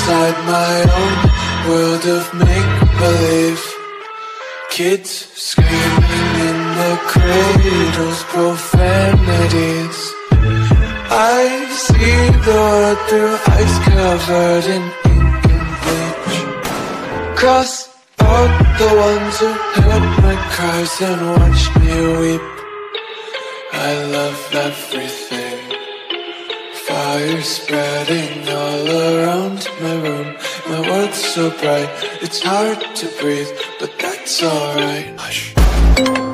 inside my own world of make-believe. Kids screaming in the cradles, profanities. I see the world through ice covered in ink and bleach. Cross out the ones who heard my cries and watched me weep. I love everything. Fire spreading all around my room. My world's so bright, it's hard to breathe, but that's alright. Hush.